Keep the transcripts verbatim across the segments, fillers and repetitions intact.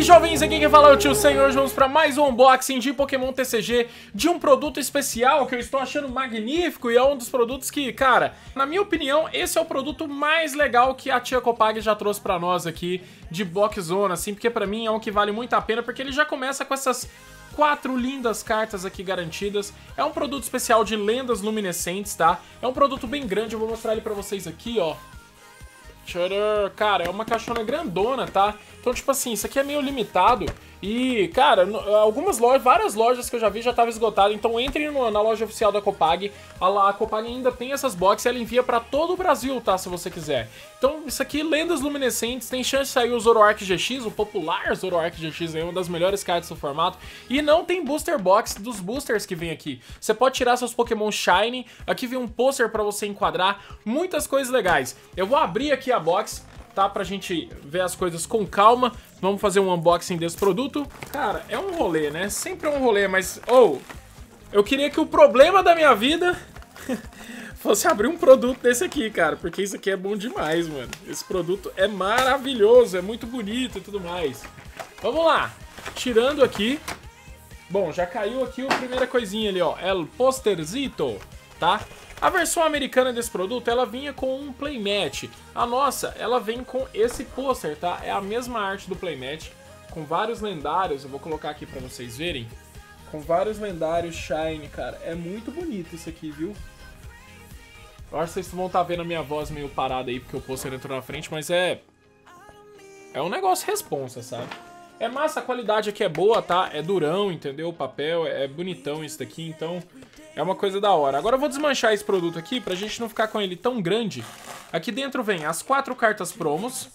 jovens, aqui quem fala é o Tio Sen. Hoje vamos para mais um unboxing de Pokémon T C G, de um produto especial que eu estou achando magnífico e é um dos produtos que, cara, na minha opinião, esse é o produto mais legal que a tia Copag já trouxe para nós aqui de Boxzona, assim, porque para mim é um que vale muito a pena, porque ele já começa com essas quatro lindas cartas aqui garantidas. É um produto especial de lendas luminescentes, tá? É um produto bem grande, eu vou mostrar ele para vocês aqui, ó. Tcharam. Cara, é uma caixona grandona, tá? Então, tipo assim, isso aqui é meio limitado. E, cara, algumas lojas, várias lojas que eu já vi já estavam esgotadas. Então entrem no, na loja oficial da Copag. A, a Copag ainda tem essas boxes e ela envia pra todo o Brasil, tá? Se você quiser. Então, isso aqui, lendas luminescentes. Tem chance de sair o Zoroark G X, o popular Zoroark G X, é uma das melhores cartas do formato. E não tem booster box dos boosters que vem aqui. Você pode tirar seus Pokémon Shiny. Aqui vem um pôster pra você enquadrar. Muitas coisas legais. Eu vou abrir aqui a box, tá? Pra gente ver as coisas com calma. Vamos fazer um unboxing desse produto. Cara, é um rolê, né? Sempre é um rolê, mas... Oh, eu queria que o problema da minha vida fosse abrir um produto desse aqui, cara. Porque isso aqui é bom demais, mano. Esse produto é maravilhoso, é muito bonito e tudo mais. Vamos lá. Tirando aqui. Bom, já caiu aqui a primeira coisinha ali, ó. El posterzito, tá? A versão americana desse produto, ela vinha com um playmat. A nossa, ela vem com esse pôster, tá? É a mesma arte do playmat, com vários lendários. Eu vou colocar aqui pra vocês verem. Com vários lendários Shine, cara. É muito bonito isso aqui, viu? Eu acho que vocês vão estar vendo a minha voz meio parada aí, porque o pôster entrou na frente, mas é... É um negócio responsa, sabe? É massa, a qualidade aqui é boa, tá? É durão, entendeu? O papel é bonitão isso daqui, então... É uma coisa da hora. Agora eu vou desmanchar esse produto aqui pra gente não ficar com ele tão grande. Aqui dentro vem as quatro cartas promos.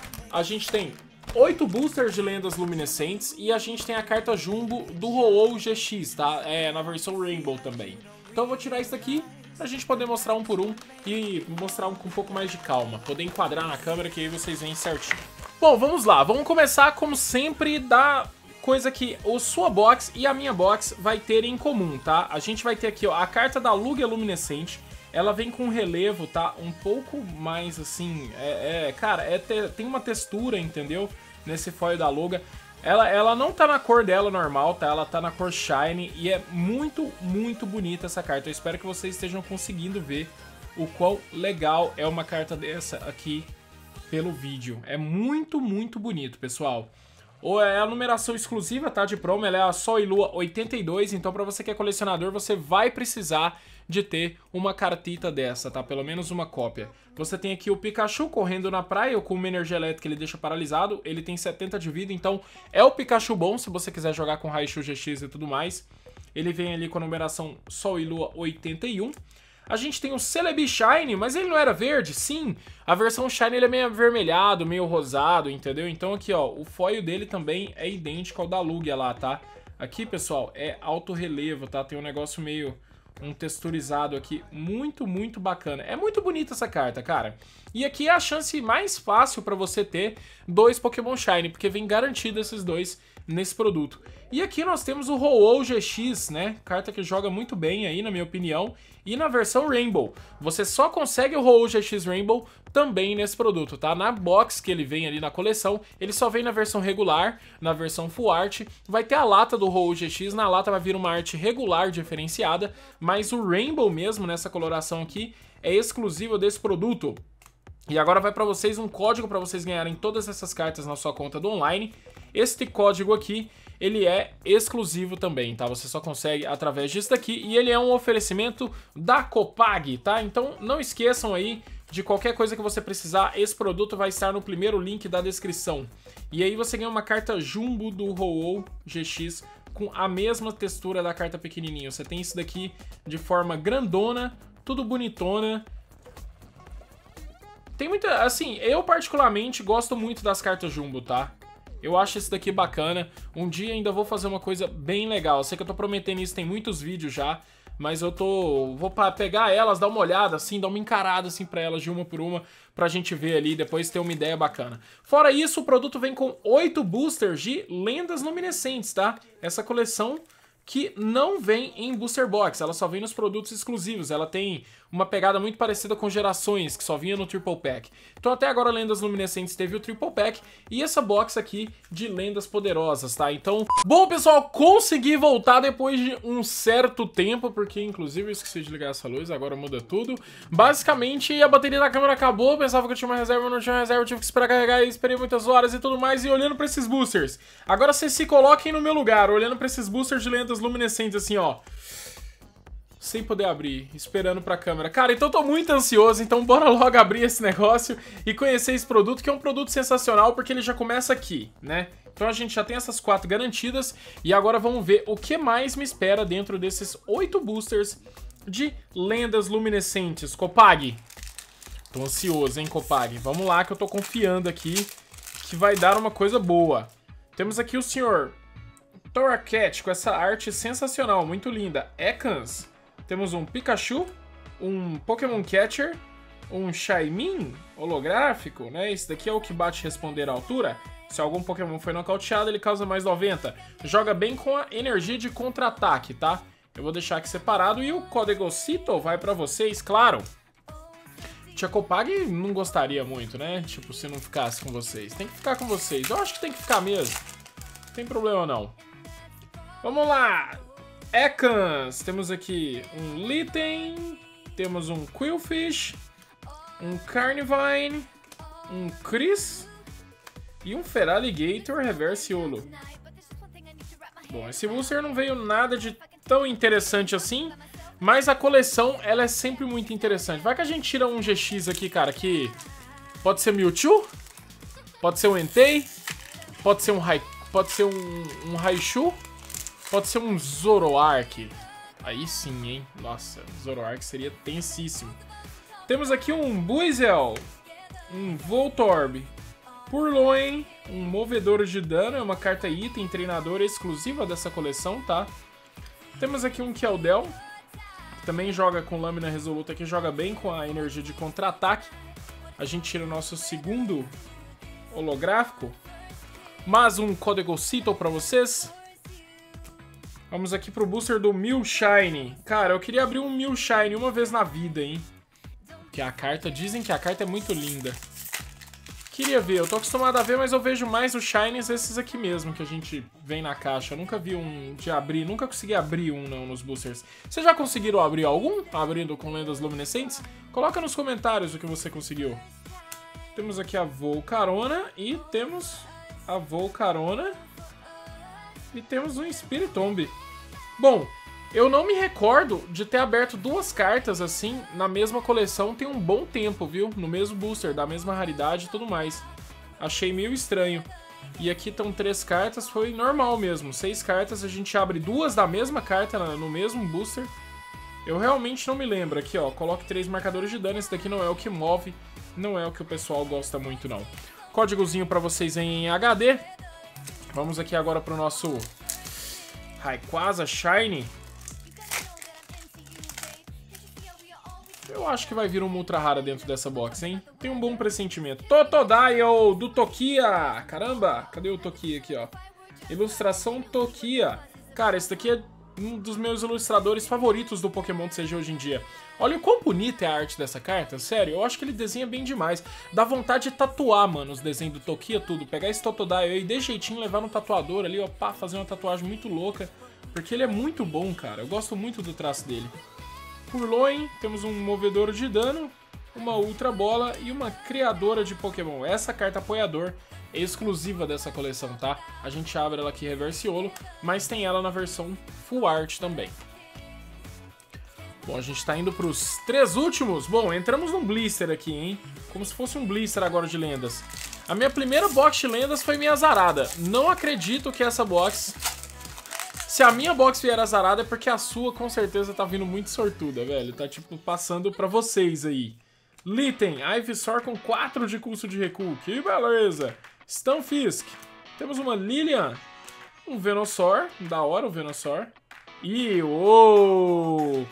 A gente tem oito boosters de lendas luminescentes. E a gente tem a carta Jumbo do Ho-Oh G X, tá? É, na versão Rainbow também. Então eu vou tirar isso daqui pra gente poder mostrar um por um. E mostrar um com um pouco mais de calma. Poder enquadrar na câmera que aí vocês veem certinho. Bom, vamos lá. Vamos começar como sempre da... coisa que a sua box e a minha box vai ter em comum, tá? A gente vai ter aqui, ó, a carta da Lugia Luminescente. Ela vem com relevo, tá? Um pouco mais, assim, é, é cara, é te, tem uma textura, entendeu? Nesse foil da Lugia. Ela, ela não tá na cor dela normal, tá? Ela tá na cor Shine e é muito, muito bonita essa carta. Eu espero que vocês estejam conseguindo ver o quão legal é uma carta dessa aqui pelo vídeo. É muito, muito bonito, pessoal. Ou é a numeração exclusiva, tá, de promo, ela é a Sol e Lua oitenta e dois, então pra você que é colecionador, você vai precisar de ter uma cartita dessa, tá, pelo menos uma cópia. Você tem aqui o Pikachu correndo na praia, com uma energia elétrica ele deixa paralisado, ele tem setenta de vida, então é o Pikachu bom se você quiser jogar com Raichu G X e tudo mais. Ele vem ali com a numeração Sol e Lua oitenta e um. A gente tem o Celebi Shine, mas ele não era verde? Sim, a versão Shine ele é meio avermelhado, meio rosado, entendeu? Então aqui, ó, o foil dele também é idêntico ao da Lugia lá, tá? Aqui, pessoal, é alto relevo, tá? Tem um negócio meio, um texturizado aqui, muito, muito bacana. É muito bonita essa carta, cara. E aqui é a chance mais fácil pra você ter dois Pokémon Shine, porque vem garantido esses dois nesse produto. E aqui nós temos o Ho-Oh G X, né? Carta que joga muito bem aí, na minha opinião. E na versão Rainbow. Você só consegue o Ho-Oh G X Rainbow também nesse produto, tá? Na box que ele vem ali na coleção, ele só vem na versão regular, na versão Full Art. Vai ter a lata do Ho-Oh G X, na lata vai vir uma arte regular diferenciada. Mas o Rainbow mesmo, nessa coloração aqui, é exclusivo desse produto. E agora vai para vocês um código para vocês ganharem todas essas cartas na sua conta do online. Este código aqui, ele é exclusivo também, tá? Você só consegue através disso daqui e ele é um oferecimento da Copag, tá? Então não esqueçam aí de qualquer coisa que você precisar, esse produto vai estar no primeiro link da descrição. E aí você ganha uma carta Jumbo do Ho-Oh G X com a mesma textura da carta pequenininha. Você tem isso daqui de forma grandona, tudo bonitona. Tem muita, assim, eu particularmente gosto muito das cartas Jumbo, tá? Eu acho esse daqui bacana. Um dia ainda vou fazer uma coisa bem legal. Eu sei que eu tô prometendo isso, tem muitos vídeos já. Mas eu tô... vou pegar elas, dar uma olhada, assim, dar uma encarada, assim, pra elas de uma por uma. Pra gente ver ali, depois ter uma ideia bacana. Fora isso, o produto vem com oito boosters de lendas luminescentes, tá? Essa coleção que não vem em Booster Box, ela só vem nos produtos exclusivos, ela tem uma pegada muito parecida com Gerações, que só vinha no Triple Pack. Então até agora Lendas Luminescentes teve o Triple Pack e essa box aqui de Lendas Poderosas, tá? Então, bom pessoal, consegui voltar depois de um certo tempo, porque inclusive eu esqueci de ligar essa luz, agora muda tudo. Basicamente a bateria da câmera acabou, pensava que eu tinha uma reserva, não tinha uma reserva, eu tive que esperar carregar, esperei muitas horas e tudo mais, e olhando pra esses boosters. Agora vocês se coloquem no meu lugar, olhando pra esses boosters de Lendas Luminescentes assim, ó. Sem poder abrir, esperando pra câmera. Cara, então eu tô muito ansioso, então bora logo abrir esse negócio e conhecer esse produto, que é um produto sensacional, porque ele já começa aqui, né? Então a gente já tem essas quatro garantidas, e agora vamos ver o que mais me espera dentro desses oito boosters de Lendas Luminescentes. Copag, tô ansioso, hein, Copag? Vamos lá, que eu tô confiando aqui que vai dar uma coisa boa. Temos aqui o senhor Torracat, com essa arte sensacional, muito linda. Ekans. Temos um Pikachu, um Pokémon Catcher, um Shaymin holográfico, né? Esse daqui é o que bate responder à altura. Se algum Pokémon foi nocauteado, ele causa mais noventa. Joga bem com a energia de contra-ataque, tá? Eu vou deixar aqui separado. E o Códigocito vai pra vocês, claro. Tia Copag não gostaria muito, né? Tipo, se não ficasse com vocês. Tem que ficar com vocês. Eu acho que tem que ficar mesmo. Não tem problema não. Vamos lá! Ekans, temos aqui um Litten, temos um Qwilfish, um Carnivine, um Chris e um Feraligatr Reverse Holo. Bom, esse booster não veio nada de tão interessante assim, mas a coleção ela é sempre muito interessante. Vai que a gente tira um G X aqui, cara, que pode ser Mewtwo, pode ser um Entei, pode ser um Hai, pode ser um, um Raichu. Pode ser um Zoroark. Aí sim, hein? Nossa, Zoroark seria tensíssimo. Temos aqui um Buizel, um Voltorb, Purloin, um Movedor de Dano. É uma carta item treinadora exclusiva dessa coleção, tá? Temos aqui um Keldel, que também joga com Lâmina Resoluta, que joga bem com a energia de contra-ataque. A gente tira o nosso segundo holográfico. Mais um Códigocito pra vocês. Vamos aqui pro booster do Milshine. Cara, eu queria abrir um Milshine uma vez na vida, hein? Porque a carta, dizem que a carta é muito linda. Queria ver, eu tô acostumado a ver, mas eu vejo mais os Shines esses aqui mesmo, que a gente vem na caixa. Eu nunca vi um de abrir, nunca consegui abrir um não nos boosters. Vocês já conseguiram abrir algum? Abrindo com Lendas Luminescentes? Coloca nos comentários o que você conseguiu. Temos aqui a Volcarona e temos a Volcarona. E temos um Spiritomb. Bom, eu não me recordo de ter aberto duas cartas assim na mesma coleção tem um bom tempo, viu? No mesmo booster, da mesma raridade e tudo mais. Achei meio estranho. E aqui estão três cartas, foi normal mesmo. Seis cartas, a gente abre duas da mesma carta no mesmo booster. Eu realmente não me lembro. Aqui, ó, coloque três marcadores de dano. Esse daqui não é o que move, não é o que o pessoal gosta muito, não. Códigozinho pra vocês em H D. Vamos aqui agora pro nosso Rayquaza Shiny. Eu acho que vai vir uma ultra rara dentro dessa box, hein? Tem um bom pressentimento. Totodile do Tokia. Caramba, cadê o Tokia aqui, ó? Ilustração Tokia. Cara, esse daqui é um dos meus ilustradores favoritos do Pokémon T C G hoje em dia. Olha o quão bonita é a arte dessa carta, sério, eu acho que ele desenha bem demais. Dá vontade de tatuar, mano, os desenhos do Tokia, tudo. Pegar esse Totodile aí, de jeitinho, levar no tatuador ali, ó, pá, fazer uma tatuagem muito louca. Porque ele é muito bom, cara, eu gosto muito do traço dele. Purloin, temos um movedor de dano, uma Ultra Bola e uma criadora de Pokémon. Essa carta apoiador é exclusiva dessa coleção, tá? A gente abre ela aqui Reverse Holo, mas tem ela na versão Full Art também. Bom, a gente tá indo pros três últimos. Bom, entramos num blister aqui, hein? Como se fosse um blister agora de lendas. A minha primeira box de lendas foi minha azarada. Não acredito que essa box... Se a minha box vier azarada é porque a sua com certeza tá vindo muito sortuda, velho. Tá, tipo, passando pra vocês aí. Litten, Ivysaur com quatro de custo de recuo. Que beleza! Stunfisk. Temos uma Lilian. Um Venusaur. Da hora o Venusaur. E... Uou!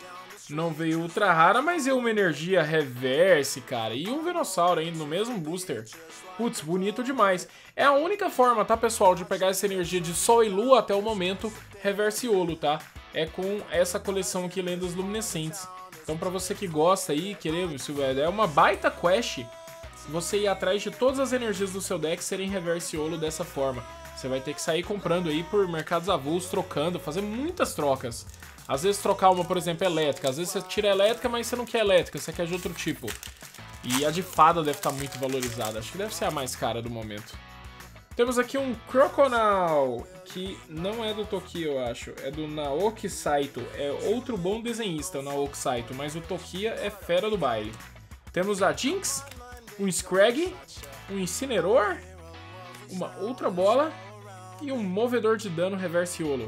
Não veio ultra rara, mas veio uma energia reverse, cara. E um Venossauro ainda no mesmo booster. Putz, bonito demais. É a única forma, tá, pessoal, de pegar essa energia de Sol e Lua até o momento, reverse Olo, tá? É com essa coleção aqui, Lendas Luminescentes. Então pra você que gosta aí, querer, é uma baita quest você ir atrás de todas as energias do seu deck serem reverse Olo dessa forma. Você vai ter que sair comprando aí por mercados avulsos, trocando, fazer muitas trocas. Às vezes trocar uma, por exemplo, elétrica. Às vezes você tira elétrica, mas você não quer elétrica, você quer de outro tipo. E a de fada deve estar muito valorizada. Acho que deve ser a mais cara do momento. Temos aqui um Croconal, que não é do Tokia, eu acho. É do Naoki Saito. É outro bom desenhista, o Naoki Saito. Mas o Tokia é fera do baile. Temos a Jinx, um Scraggy, um Incineroar, uma outra bola e um movedor de dano reverse Olo.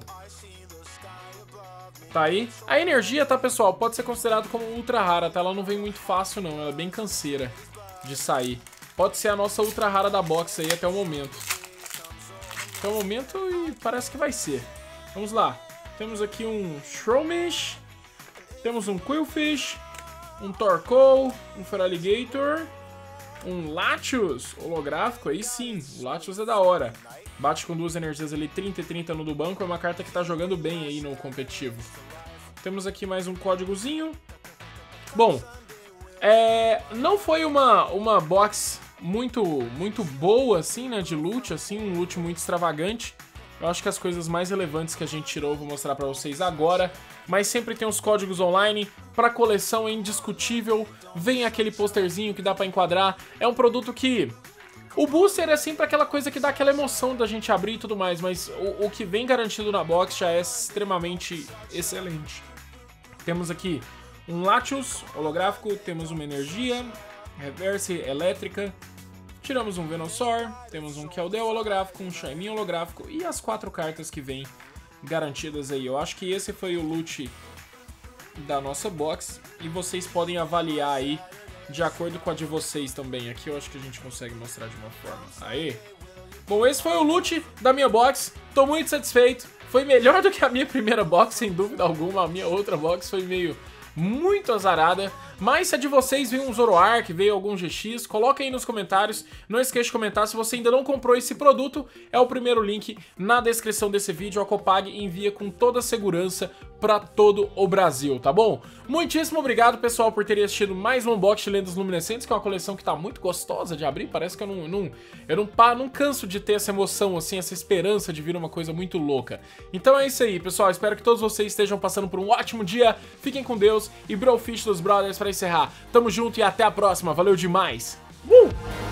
Tá aí. A energia, tá, pessoal, pode ser considerado como ultra rara, tá? Ela não vem muito fácil, não. Ela é bem canseira de sair. Pode ser a nossa ultra rara da box aí até o momento. Até o momento e parece que vai ser. Vamos lá. Temos aqui um Shroomish. Temos um Qwilfish. Um Torkoal. Um Feraligatr. Um Latios holográfico. Aí sim, o Latios é da hora. Bate com duas energias ali, trinta e trinta no do banco. É uma carta que tá jogando bem aí no competitivo. Temos aqui mais um códigozinho. Bom, é, não foi uma, uma box muito, muito boa, assim, né, de loot, assim, um loot muito extravagante. Eu acho que as coisas mais relevantes que a gente tirou eu vou mostrar pra vocês agora. Mas sempre tem os códigos online. Pra coleção é indiscutível. Vem aquele posterzinho que dá pra enquadrar. É um produto que... O booster é sempre aquela coisa que dá aquela emoção da gente abrir e tudo mais. Mas o, o que vem garantido na box já é extremamente excelente. Temos aqui um Latios holográfico. Temos uma energia reverse elétrica. Tiramos um Venusaur, temos um Keldeo holográfico, um Shaymin holográfico e as quatro cartas que vêm garantidas aí. Eu acho que esse foi o loot da nossa box e vocês podem avaliar aí de acordo com a de vocês também. Aqui eu acho que a gente consegue mostrar de uma forma. Aê! Bom, esse foi o loot da minha box. Tô muito satisfeito. Foi melhor do que a minha primeira box, sem dúvida alguma. A minha outra box foi meio... muito azarada, mas se a de vocês veio um Zoroark, veio algum G X, coloca aí nos comentários, não esqueça de comentar se você ainda não comprou esse produto, é o primeiro link na descrição desse vídeo, a Copag envia com toda a segurança pra todo o Brasil, tá bom? Muitíssimo obrigado, pessoal, por terem assistido mais um unboxing de Lendas Luminescentes, que é uma coleção que tá muito gostosa de abrir, parece que eu não, não, eu não, pá, não canso de ter essa emoção, assim, essa esperança de vir uma coisa muito louca. Então é isso aí, pessoal, espero que todos vocês estejam passando por um ótimo dia, fiquem com Deus, e Brofish dos Brothers pra encerrar. Tamo junto e até a próxima, valeu demais! Uh!